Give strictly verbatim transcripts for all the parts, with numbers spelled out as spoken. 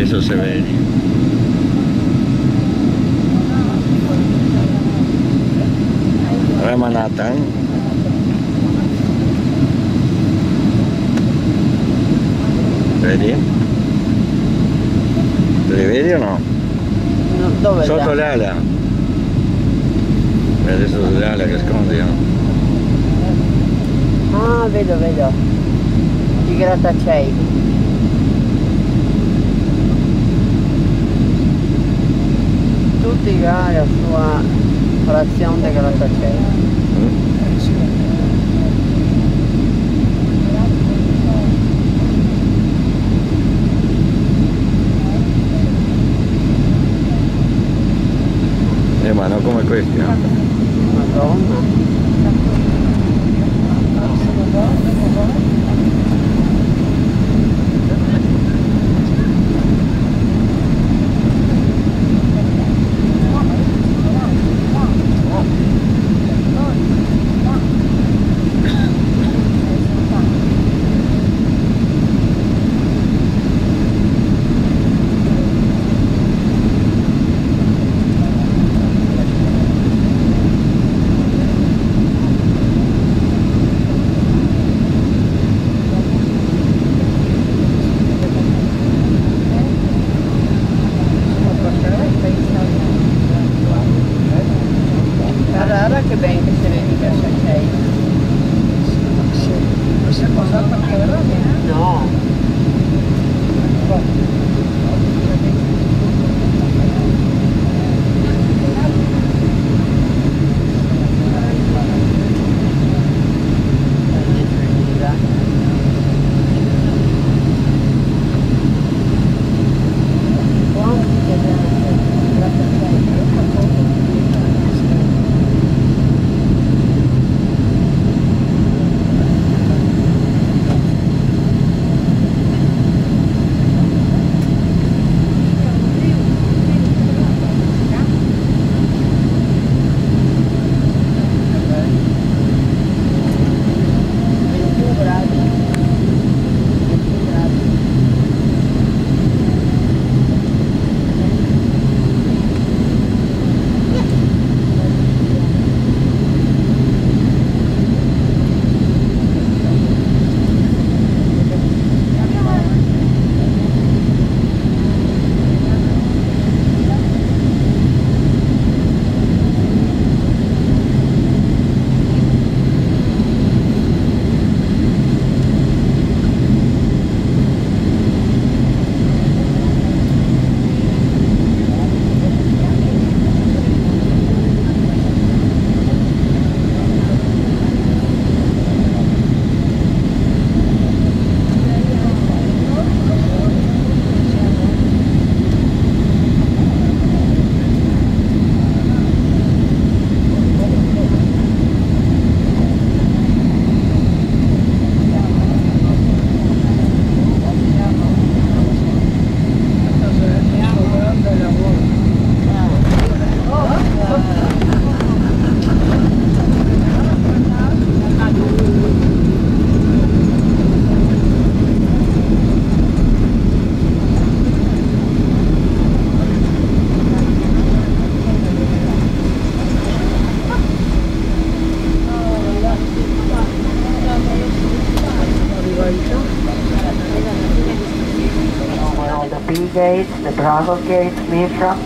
so se vedi. Manhattan. Vedi? Te li vedi o no? No, dove? Sotto le ali. Vedi sotto le ali che scondiano. Ah, vedo, vedo. I grattacieli. Tutti ha la sua frazione di grattacieli. Eh, ma non come questi, no? Madonna. Guarda che ben che se vedi che sei. No. Where all the B gates, the Bravo gates leave from.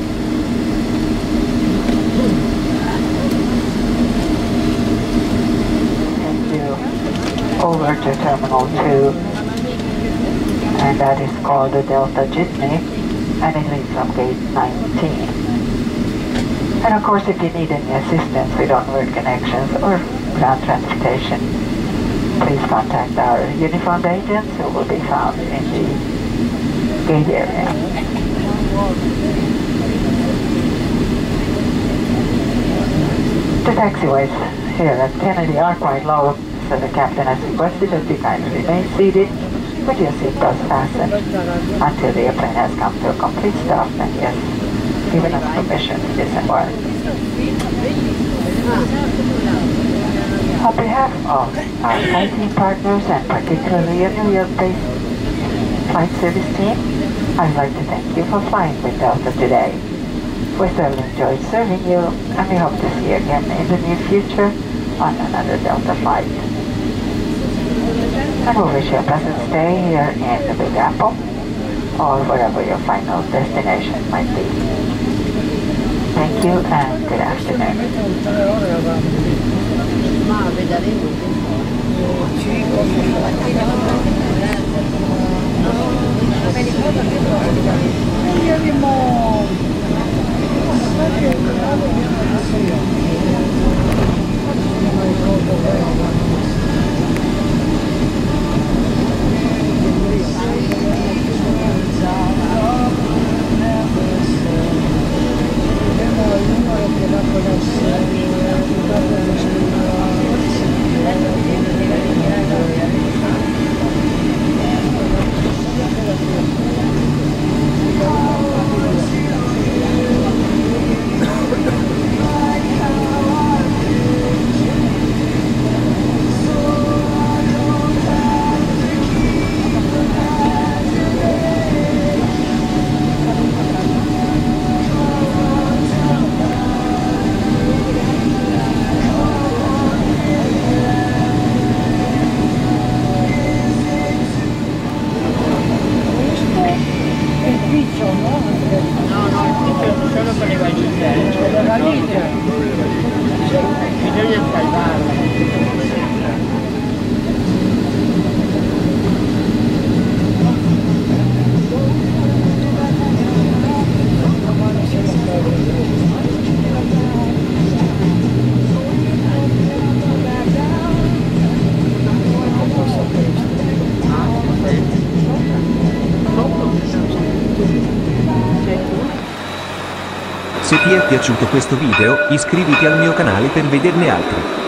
Into over to Terminal two, and that is called the Delta Jitney, and it leaves from gate nineteen. And of course, if you need any assistance with onward connections or ground transportation, please contact our uniformed agents who will be found in the gate area. The taxiways here at Kennedy are quite low, so the captain has requested that you kindly remain seated with your seatbelts fastened until the airplane has come to a complete stop and yes, given us permission to disembark. On behalf of our flight team partners and particularly a New York-based flight service team, I'd like to thank you for flying with Delta today. We certainly enjoyed serving you, and we hope to see you again in the near future on another Delta flight. And we wish you a pleasant stay here in the Big Apple, or wherever your final destination might be. Thank you and good afternoon. Se ti è piaciuto questo video, iscriviti al mio canale per vederne altri.